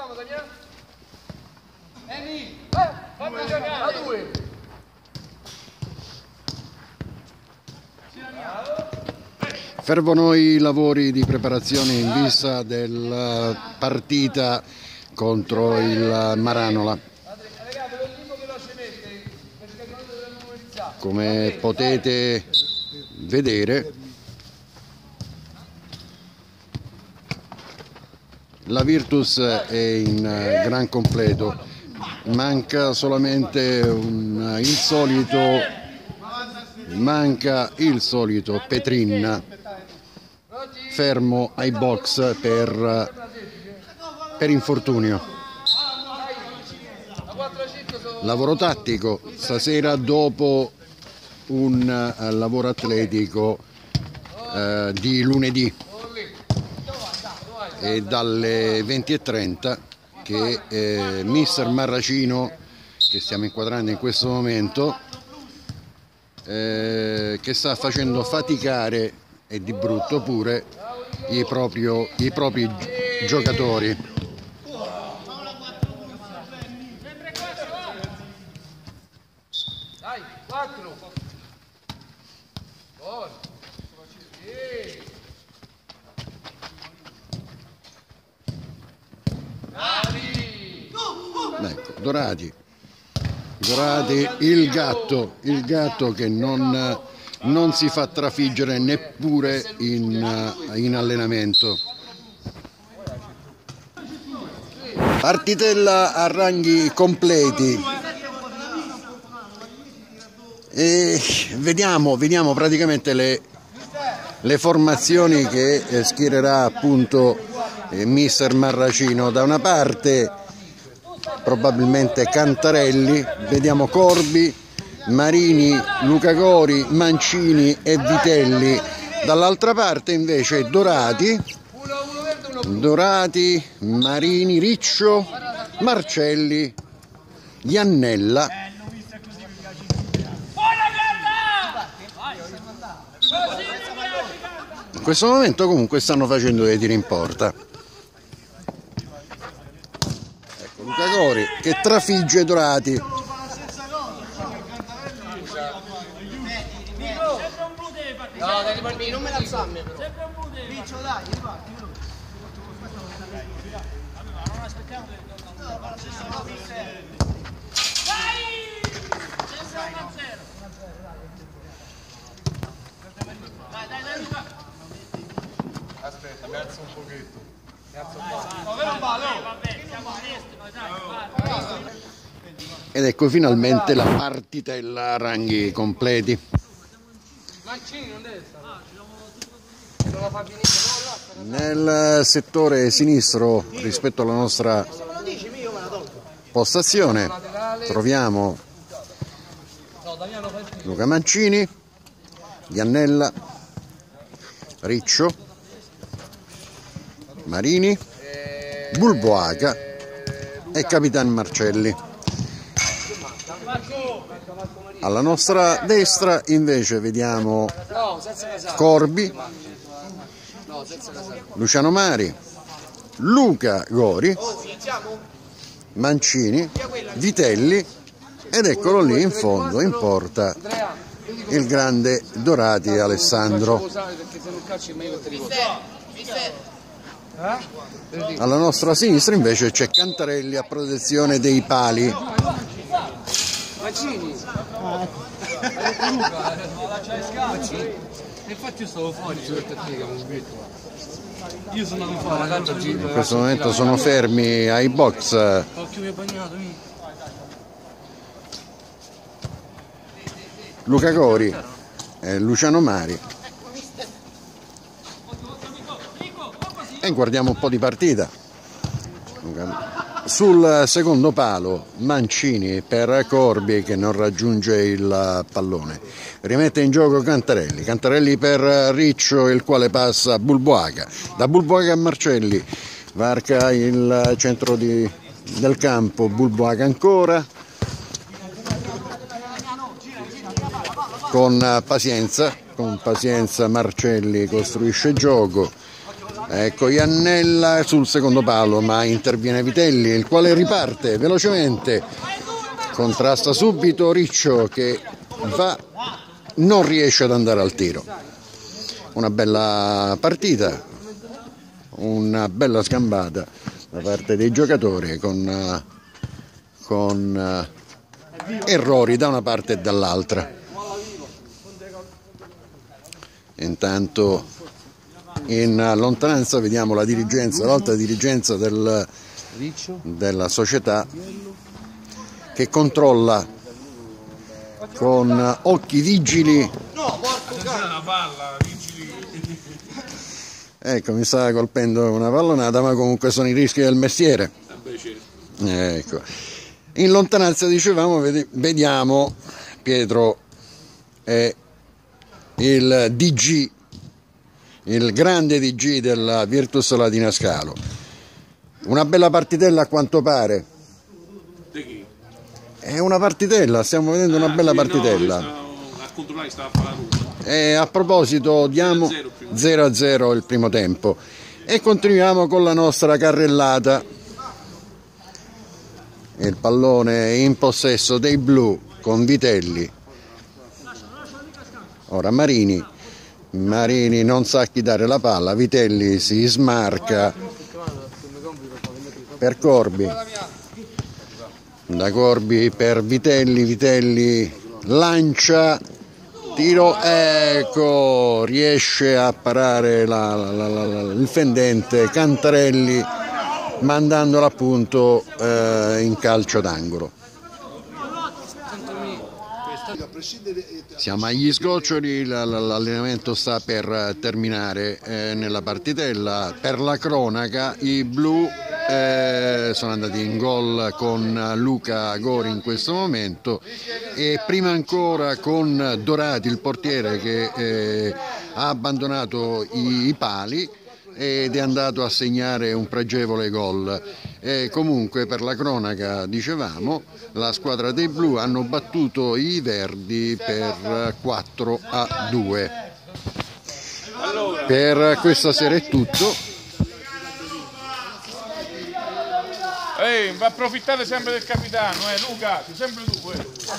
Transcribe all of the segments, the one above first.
Fervono i lavori di preparazione in vista della partita contro il Maranola. Come potete vedere, la Virtus è in gran completo, manca solamente il solito Petrin fermo ai box per infortunio. Lavoro tattico stasera dopo un lavoro atletico di lunedì, e dalle 20:30 che mister Marracino, che stiamo inquadrando in questo momento, che sta facendo faticare, e di brutto pure, i propri giocatori. Dai, 4. Ecco, Dorati, il gatto che non si fa trafiggere neppure in allenamento. Partitella a ranghi completi e vediamo praticamente le formazioni che schiererà appunto mister Marracino. Da una parte probabilmente Cantarelli, vediamo Corbi, Marini, Luca Gori, Mancini e Vitelli. Dall'altra parte invece Dorati, Marini, Riccio, Marcelli, Iannella. In questo momento comunque stanno facendo dei tiri in porta. Ecco Luca Gori che trafigge Dorati. No, dai, riparti, non me la alzarmi però. Sempre un blu, Riccio, dai, riparti. Non aspettiamo che dai! Sempre 1-0. Dai, Luca. Aspetta, mi alzo un pochetto. Vabbè, siamo a destra, dai. Ed ecco finalmente la partitella a ranghi completi. Mancini non deve stare. Non la fa finire, Nel settore sinistro rispetto alla nostra postazione troviamo Luca Mancini, Iannella, Riccio, Marini, Bulboaca e Capitan Marcelli. Alla nostra destra invece vediamo Corbi, Luciano Mari, Luca Gori, Mancini, Vitelli ed eccolo lì in fondo in porta il grande Dorati Alessandro. Alla nostra sinistra invece c'è Cantarelli a protezione dei pali. Mancini. Infatti io stavo fuori, io sono andato fuori. In questo momento sono fermi ai box Occhio mi ha bagnato. Luca Gori e Luciano Mari. E guardiamo un po' di partita. Sul secondo palo Mancini per Corbi che non raggiunge il pallone, rimette in gioco Cantarelli per Riccio, il quale passa a Bulboaca, da Bulboaca a Marcelli, varca il centro del campo, Bulboaca ancora con pazienza Marcelli costruisce gioco, Ecco Iannella sul secondo palo, ma interviene Vitelli, il quale riparte velocemente, contrasta subito Riccio che non riesce ad andare al tiro. Una bella partita, una bella scambata da parte dei giocatori con errori da una parte e dall'altra. Intanto in lontananza vediamo la dirigenza, l'alta dirigenza della società che controlla con occhi vigili. Ecco, mi sta colpendo una pallonata, ma comunque sono i rischi del mestiere. Ecco. In lontananza dicevamo, vediamo Pietro e il DG, il grande DG della Virtus Latina Scalo. Una bella partitella a quanto pare. Di chi? È una partitella, stiamo vedendo una bella partitella. No, a controllare stava a fare la Roma. E a proposito, diamo 0-0 il primo tempo e continuiamo con la nostra carrellata. Il pallone in possesso dei blu con Vitelli. Ora Marini non sa a chi dare la palla, Vitelli si smarca per Corbi, da Corbi per Vitelli lancia, tiro, ecco, riesce a parare il fendente Cantarelli mandandolo appunto in calcio d'angolo. Siamo agli sgoccioli, l'allenamento sta per terminare nella partitella. Per la cronaca i blu sono andati in gol con Luca Gori in questo momento e prima ancora con Dorati, il portiere, che ha abbandonato i pali ed è andato a segnare un pregevole gol. Comunque, per la cronaca, dicevamo, la squadra dei blu hanno battuto i verdi per 4-2. Per questa sera è tutto. Ma approfittate sempre del capitano, Luca, sei sempre tu.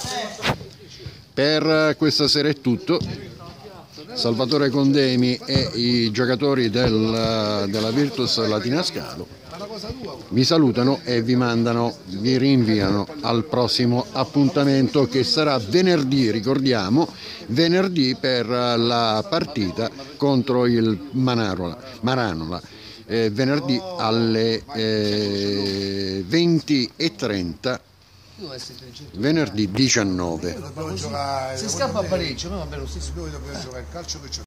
Per questa sera è tutto. Salvatore Condemi e i giocatori della Virtus Latina Scalo vi salutano e vi rinviano al prossimo appuntamento, che sarà venerdì, ricordiamo, venerdì per la partita contro il Maranola, venerdì alle 20:30, venerdì 19. Se scappa a pareggio, ma va bene lo stesso. Noi dobbiamo giocare il calcio che c'è.